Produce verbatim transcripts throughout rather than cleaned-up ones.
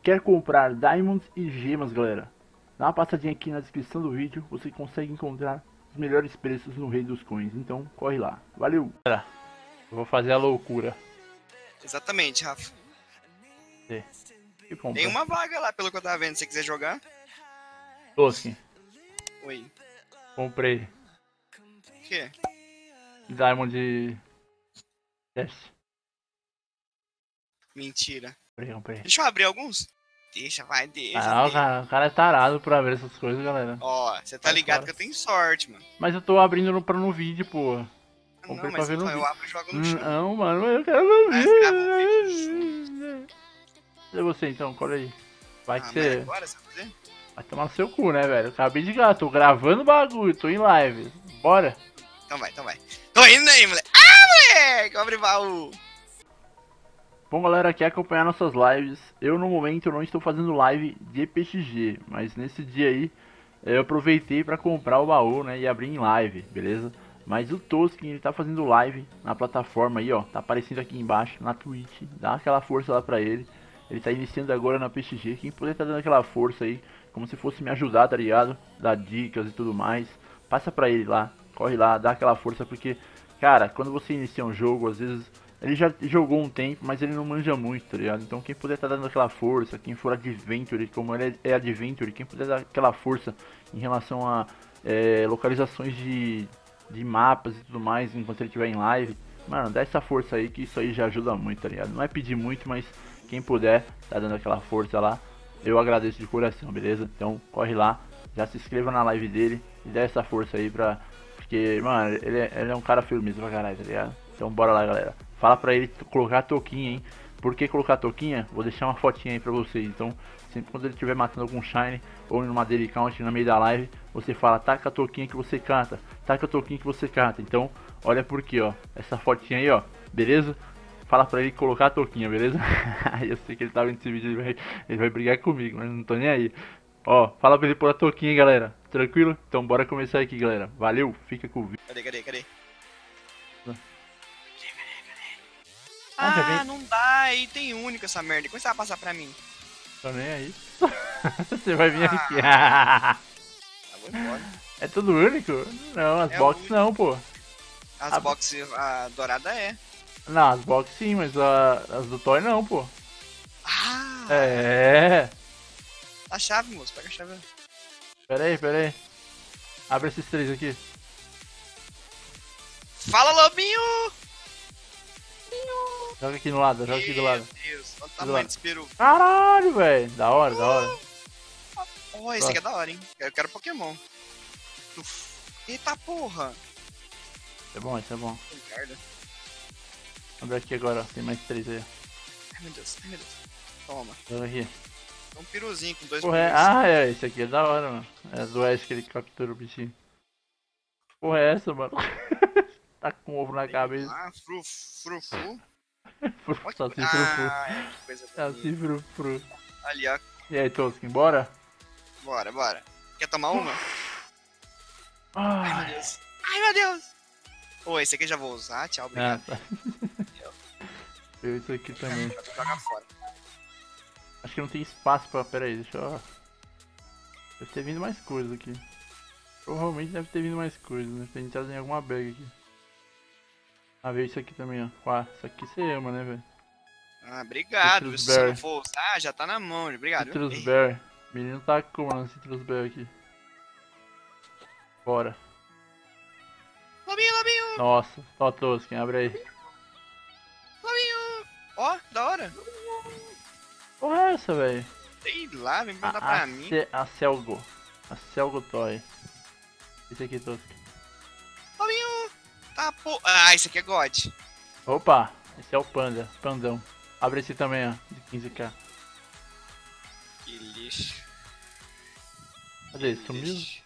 quer comprar Diamonds e Gemas, galera, dá uma passadinha aqui na descrição do vídeo, você consegue encontrar os melhores preços no Rei dos Coins, então corre lá. Valeu! Galera, eu vou fazer a loucura. Exatamente, Rafa. É. Tem uma vaga lá, pelo que eu tava vendo, se você quiser jogar. Toskin. Oi. Comprei. O quê? Diamond e... Teste. Mentira. Comprei, comprei. Deixa eu abrir alguns. Deixa, vai, deixa. Ah, o deixa. cara, o cara é tarado pra ver essas coisas, galera. Ó, você tá Vai ligado fora. que eu tenho sorte, mano. Mas eu tô abrindo no, pra no vídeo, pô. Ah, Comprei não, pra mas ver no então eu vídeo. abro e jogo no Hum, chão. Não, mano, eu quero ver. Mas grava um vídeo Cadê você então? Cola aí. Vai que Ah, mas você. agora você vai fazer? Vai tomar no seu cu, né, velho? Eu acabei de gravar, tô gravando o bagulho, tô em live. Bora? Então vai, então vai. Tô indo aí, moleque. Ah, moleque! Abre baú. Bom, galera, quer acompanhar nossas lives? Eu, no momento, não estou fazendo live de P X G, mas nesse dia aí, eu aproveitei pra comprar o baú, né, e abrir em live, beleza? Mas o Toskin, ele tá fazendo live na plataforma aí, ó, tá aparecendo aqui embaixo, na Twitch, dá aquela força lá pra ele. Ele tá iniciando agora na P X G, quem puder tá dando aquela força aí, como se fosse me ajudar, tá ligado? Dar dicas e tudo mais, passa pra ele lá, corre lá, dá aquela força, porque, cara, quando você inicia um jogo, às vezes... Ele já jogou um tempo, mas ele não manja muito, tá ligado? Então quem puder tá dando aquela força, quem for Adventure, como ele é Adventure, quem puder dar aquela força em relação a é, localizações de, de mapas e tudo mais, enquanto ele estiver em live, mano, dá essa força aí que isso aí já ajuda muito, tá ligado? Não é pedir muito, mas quem puder tá dando aquela força lá, eu agradeço de coração, beleza? Então corre lá, já se inscreva na live dele e dá essa força aí pra... Porque, mano, ele é, ele é um cara firmeza pra caralho, tá ligado? Então bora lá, galera. Fala pra ele colocar a toquinha, hein? Por que colocar a toquinha? Vou deixar uma fotinha aí pra vocês. Então, sempre quando ele estiver matando algum shine ou numa daily count no meio da live, você fala, taca a toquinha que você canta, taca a toquinha que você canta. Então, olha por aqui, ó. Essa fotinha aí, ó. Beleza? Fala pra ele colocar a toquinha, beleza? Eu sei que ele tá vendo esse vídeo, ele vai, ele vai brigar comigo, mas não tô nem aí. Ó, fala pra ele pôr a toquinha, hein, galera. Tranquilo? Então bora começar aqui, galera. Valeu, fica com o vídeo. Cadê, cadê, cadê? Ah, já Ah, vem. não dá, item único essa merda. Como você vai passar pra mim? Tô nem aí. Você vai vir aqui. Ah, vou embora. É tudo único? Não, as É boxes não, pô. As A- boxes, a dourada é. Não, as boxes sim, mas a- as do Toy não, pô. Ah! É. A chave, moço. Pega a chave. Pera aí, pera aí. Abre esses três aqui. Fala, lobinho! Joga aqui no lado, joga aqui do lado. Meu Deus, olha o Do tamanho lado. desse peru. Caralho, velho. Da hora, da hora. Oh, esse aqui é da hora, hein? Eu quero Pokémon. Uf. Eita porra! É bom, isso é bom. Que merda. Abre aqui agora, ó. Tem mais três aí. Ai meu Deus, ai meu Deus. Toma. Joga aqui. É um peruzinho com dois Porra, é... peruzinhos. Ah, é, esse aqui é da hora, mano. É do Ash que ele captura o bichinho. Porra, é essa, mano? Tá com ovo na cabeça. Ah, fru, fru, fru. Só se frufru. Ah, que coisa Só bonita. se frufru. Ali, ó. E aí, Toskin, bora? Bora, bora. Quer tomar uma? Ai, Ah, meu Deus. Ai, meu Deus. Ô, esse aqui eu já vou usar. Tchau, ah, obrigado. tá. Eu isso aqui também. Joga fora. Acho que não tem espaço pra... Pera aí, deixa eu... Deve ter vindo mais coisas aqui. Provavelmente deve ter vindo mais coisas, né? Tem que trazer alguma bag aqui. Ah, veio isso aqui também, ó. Ué, isso aqui você ama, né, velho? Ah, obrigado. Citrus Se você não Berry. for usar, já tá na mão. Obrigado. Citrus Ei, Bear. Menino tá comendo Citrus Bear aqui. Bora. Lobinho, lobinho, Nossa, ó, Toskin, abre aí. lobinho. Ó, da hora. Porra é essa, velho? Sei lá, vem A, perguntar a, pra mim. Ce- a Celgo. A Celgo Toy. Esse aqui, Toskin. Lobinho. Tá, pô. Ah, esse aqui é God. Opa, esse é o Panda, Pandão. Abre esse também, ó, de quinze k. Que lixo. Cadê? Que Sumiu? lixo.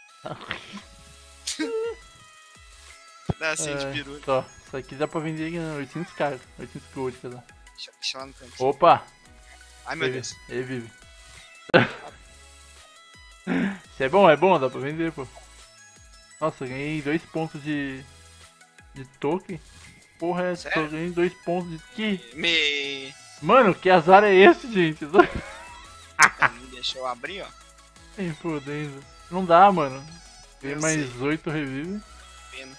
Pedacinho de É, peru. Só, isso aqui dá pra vender em oitocentos k, oitocentos gold, cada. Deixa, deixa lá no canto. Opa! Ai, meu Ele, Deus. ele vive. Isso é bom, é bom, dá pra vender, pô. Nossa, ganhei dois pontos de... De token. Porra, é essa? Sério? Eu ganhei dois pontos de... Que? Me... Mano, que azar é esse, gente? Me deixou eu abrir, ó. Nem fodendo. Não dá, mano. Tem Eu mais sei. oito revive. Pena.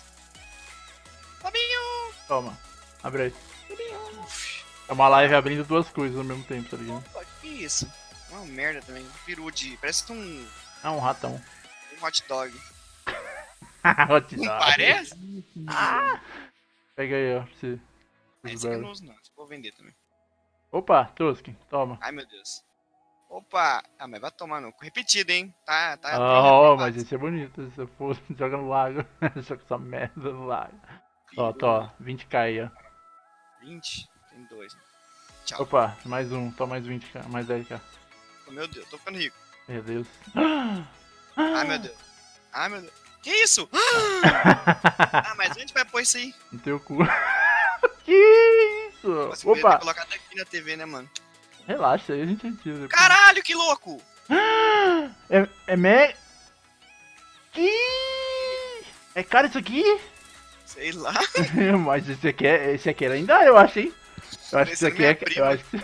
Fabinho! Toma. Abre aí. Uf. É uma live abrindo duas coisas ao mesmo tempo, tá ligado? Opa, que isso? Uma merda também. Um peru de... Parece um, É um ratão. um hot dog. Hot Não dog. parece? Pega aí, ó. Pra você. Ah, esse aqui eu não uso não. Esse eu vou vender também. Opa, Toskin, toma. Ai, meu Deus. Opa! Ah, mas vai tomar no cu. Repetido, hein? Tá, tá. Oh, bem mas esse é bonito. Se eu for, joga no lago. Joga essa merda no lago. Ó, Peru. tô, vinte k aí, ó. vinte? Tem dois. Né? Tchau. Opa, mais um. Toma mais vinte k, mais dez k. Oh, meu Deus, tô ficando rico. Meu Deus. Ai, meu Deus. Ai, meu Deus. Que isso? Ah, mas onde vai pôr isso aí? No teu cu. Que isso? Você podia ter Opa, colocado aqui na T V, né, mano? relaxa aí, a gente tira depois. Caralho, que louco! É, é me... Que... É caro isso aqui? Sei lá. Mas esse aqui é, esse aqui é lendário, eu acho, hein? Eu acho que Esse isso é aqui é... minha prima. Eu acho que...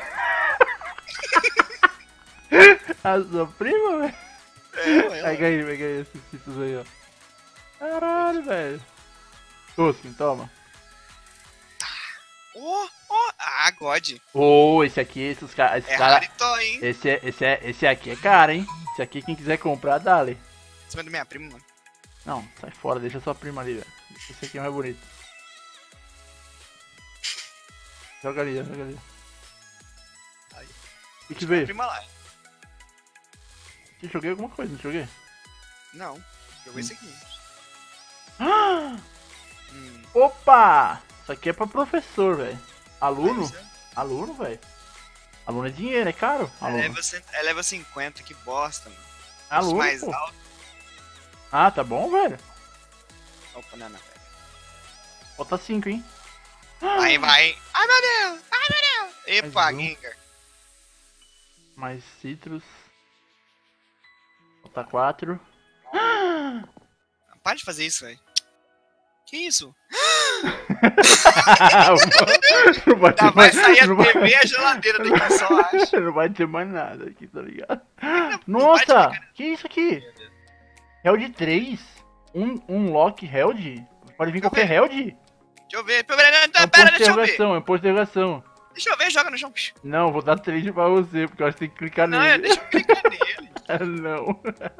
A sua prima, velho? É, ué, Pega aí, pega aí esses títulos aí, ó. Caralho, velho. Toskin, toma. Oh, oh. Ah, God. Ô, oh, esse aqui, esses caras... Esse É cara... raritó, hein? Esse, é, esse, é, esse aqui é caro, hein? Esse aqui, quem quiser comprar, dá-lhe. Em cima da minha prima, mano. Não, sai fora, deixa sua prima ali, velho. Esse aqui é mais bonito. Joga ali, joga ali. Aí. O que, que Minha veio? prima lá. Eu joguei alguma coisa, não joguei? Não. Jogou esse aqui. Ah! Hum. Opa! Isso aqui é pra professor, velho. Aluno? Mas é- Aluno, velho. Aluno é dinheiro, é caro? É Aluno. level, cento- é level cinquenta, que bosta, mano. Os Aluno, mais pô. alto. Ah, tá bom, velho. Opa, não, não, pera. Falta cinco, hein? Vai, vai. Ai, meu Deus. Ai, meu Deus. Epa, Mais um. Gengar. Mais citrus. Falta quatro. Para de fazer isso, velho. Que isso? Não vai Já ter vai mais, sair a não vai- T V e a geladeira daqui, só acho. Não vai ter mais nada aqui, tá ligado? Não Nossa! vai Que isso aqui? Held três? Um, um lock Held? Pode vir qualquer Held? Deixa eu ver. Pera, É um pera, ponto pera, de deixa eu ver. interrogação, é um ponto de interrogação. Deixa eu ver, joga no chão. Não, vou dar trade pra você, porque eu acho que tem que clicar Não, é, nele. deixa eu clicar nele. Não.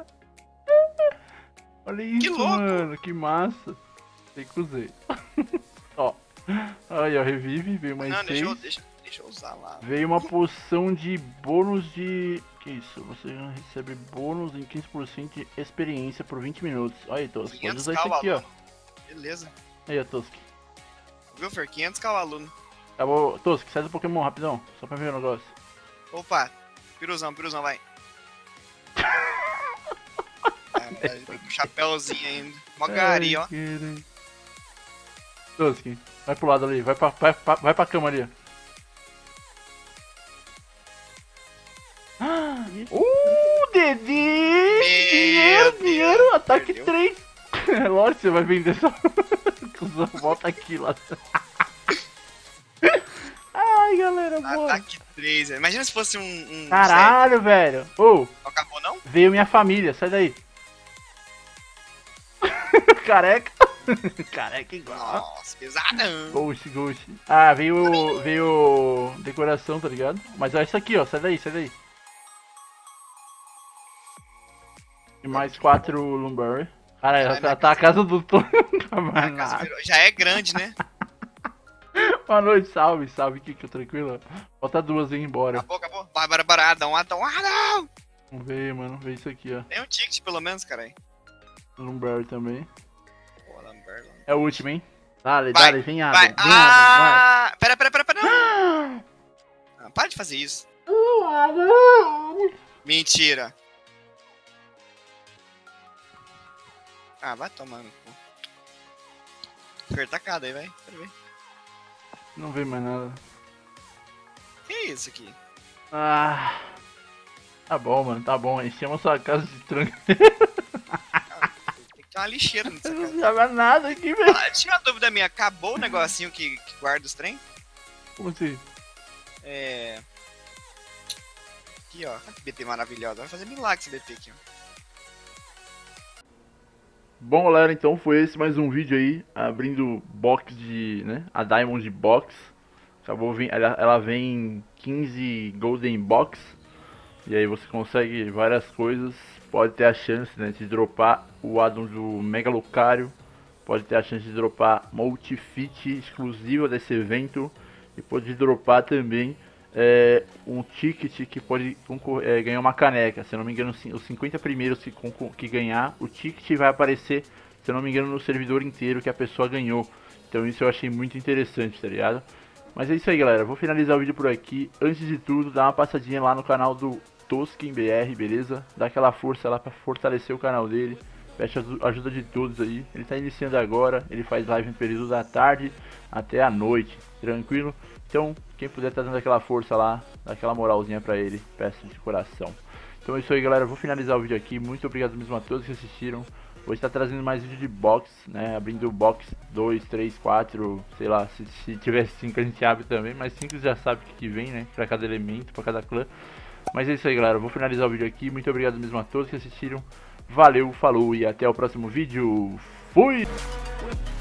Olha isso, louco. mano, que massa. Tem que usar. Ó. Aí, ó, revive, veio mais Não, seis. deixa eu, deixa, deixa eu usar lá. Veio uma poção de bônus de... Que isso? Você recebe bônus em quinze por cento de experiência por vinte minutos. Olha aí, Toski. Pode usar isso aqui, ó. Beleza. Aí, ó, Toski. Viu, Fer? quinhentos k o aluno. Acabou. Toski, sai do Pokémon rapidão. Só pra ver o negócio. Opa, piruzão, piruzão, vai. Caralho, com um chapéuzinho ainda. Mó gari, ó. Toski, vai pro lado ali. Vai pra, vai, pra, vai pra cama ali, ó. Uh, Dedê! Dinheiro, Deus, dinheiro, ataque perdeu. três. É lógico que você vai vender só. Volta aqui lá. Ai, galera, boa. Ataque três, velho. Imagina se fosse um. um Caralho, velho. Ô, sete. Não acabou, não? veio minha família, sai daí. Careca. Careca igual. Nossa, pesadão. Ghost, Ghost. Ah, veio. Veio. Decoração, tá ligado? Mas olha isso aqui, ó. Sai daí, sai daí. E mais quatro Lumberry. Cara, Vai tá, na tá a casa do Tom. Não tá mais A casa nada. virou- Já é grande, né? Boa noite, salve, salve, Kiko, tranquilo? Falta duas e ir embora. Acabou, acabou. Vai, bora, bora. Adão, Adão, Adão. Vamos ver, mano, vê isso aqui, ó. Tem um ticket, pelo menos, caralho. Lumberry também. Pô, Lambert, Lambert. É o último, hein? Dale, Vai, dale, vem água, Vai. vem água, Ah! Pera, pera, pera, pera. Não. Não, para de fazer isso. vai. Mentira. Ah, vai tomar no cu. Fer tacada aí, vai. Quero ver. Não vem mais nada. Que é isso aqui? Ah. Tá bom, mano, tá bom. Enchemos sua casa de tranca. Tem que ter uma lixeira nessa Não casa. joga nada aqui, velho. Ah, tira uma dúvida minha. Acabou o negocinho que, que guarda os trem? Como assim? É... aqui, ó. Olha que B P maravilhosa. Vai fazer milagre esse B P aqui, ó. Bom, galera, então foi esse mais um vídeo aí, abrindo box de, né, a Diamond Box. Acabou, ela, ela vem quinze Golden Box, e aí você consegue várias coisas. Pode ter a chance, né, de dropar o addon do Mega Lucario, pode ter a chance de dropar Multifit exclusiva desse evento, e pode dropar também é, um ticket que pode é, ganhar uma caneca. Se eu não me engano, os cinquenta primeiros que, que ganhar, o ticket vai aparecer, se eu não me engano, no servidor inteiro que a pessoa ganhou. Então isso eu achei muito interessante, tá ligado? Mas é isso aí, galera, vou finalizar o vídeo por aqui. Antes de tudo, dá uma passadinha lá no canal do Tosken B R, beleza? Dá aquela força lá pra fortalecer o canal dele. Peço a ajuda de todos aí. Ele tá iniciando agora, ele faz live no período da tarde até a noite, tranquilo? Então, quem puder tá dando aquela força lá, dá aquela moralzinha pra ele, peço de coração. Então é isso aí, galera, vou finalizar o vídeo aqui. Muito obrigado mesmo a todos que assistiram. Vou estar trazendo mais vídeo de box, né, abrindo box dois, três, quatro, sei lá, se, se tiver cinco a gente abre também, mas cinco já sabe o que, que vem, né, pra cada elemento, pra cada clã. Mas é isso aí, galera, vou finalizar o vídeo aqui. Muito obrigado mesmo a todos que assistiram. Valeu, falou e até o próximo vídeo. Fui!